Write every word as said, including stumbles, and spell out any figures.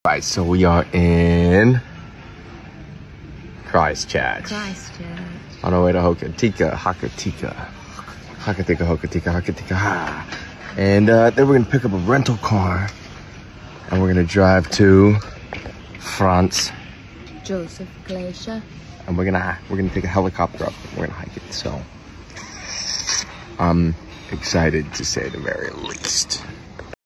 Right, so we are in Christchurch. Christchurch. On our way to Hokitika, Hokitika. Hokitika, Hokitika, Hokitika, ha. And uh, then we're gonna pick up a rental car and we're gonna drive to France. Joseph Glacier. And we're gonna we're gonna take a helicopter up and we're gonna hike it. So I'm excited to say the very least.